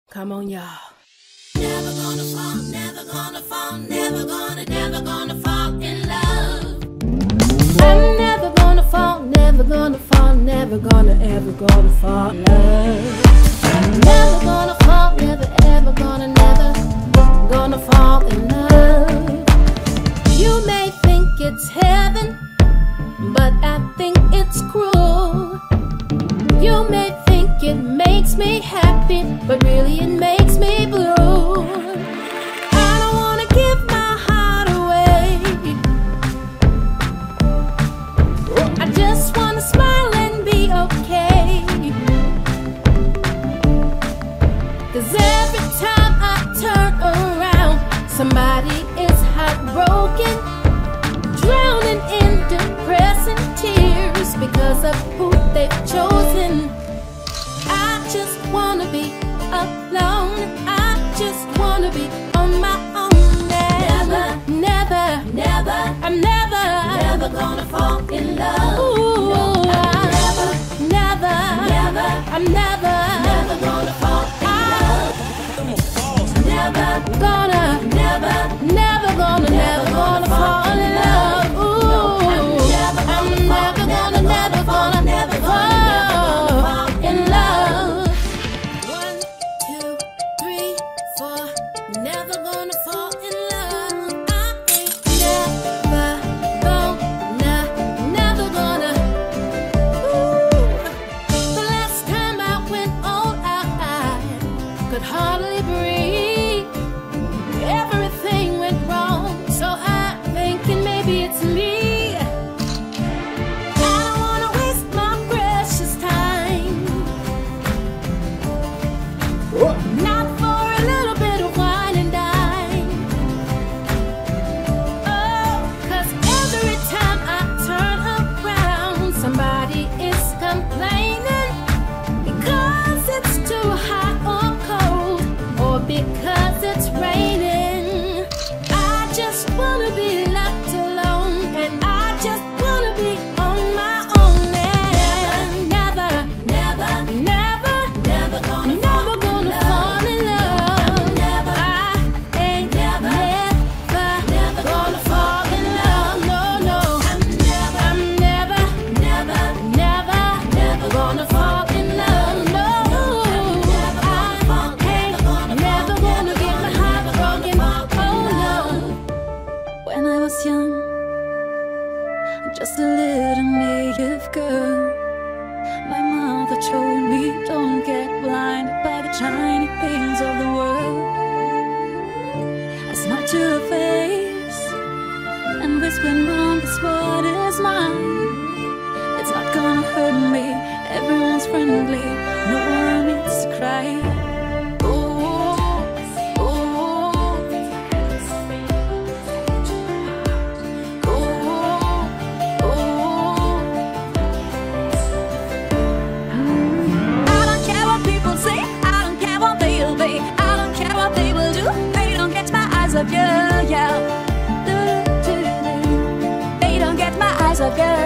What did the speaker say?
Come on, y'all. Never gonna fall, never gonna fall, never gonna fall in love. I'm never gonna fall, never gonna fall, never ever gonna fall in love. Never gonna fall, never gonna fall in love. You may think it's heaven, but I think it's cruel. You may think it makes me happy, but really it makes me blue. I don't wanna give my heart away. I just wanna smile and be okay. 'Cause every time I turn around, somebody is heartbroken, drowning in depressing tears because of who they've chosen. I just wanna be alone. I just wanna be on my own. I'm never gonna fall in love. Ooh, no, I'm never gonna fall in love. Never gonna fall in love. Ooh, I'm never gonna fall in love. 1, 2, 3, 4. Never gonna fall in love. I ain't never gonna. Ooh. The last time I went all out, I could hardly breathe. Everything went wrong, so I'm thinking maybe it's me. I don't wanna waste my precious time, not for a little bit of wine and dine. Oh, 'cause every time I turn around, somebody is complaining because it's too hot or cold, or because it's raining. I just wanna be left alone, and I just wanna be on my own. And never gonna fall in love. I ain't never gonna fall in love. No, I'm never gonna fall in love. No, I ain't never gonna get my heart broken. Oh no. When I was young, just a little naive girl, my mother told me, don't get blinded by the shiny things of the world. I smiled to her face and whispered, Mom, this what is mine. It's not gonna hurt me, everyone's friendly, no one needs to cry. I don't care what people say, I don't care what they'll be, I don't care what they will do. They don't get my eyes off you, yeah. They don't get my eyes off you.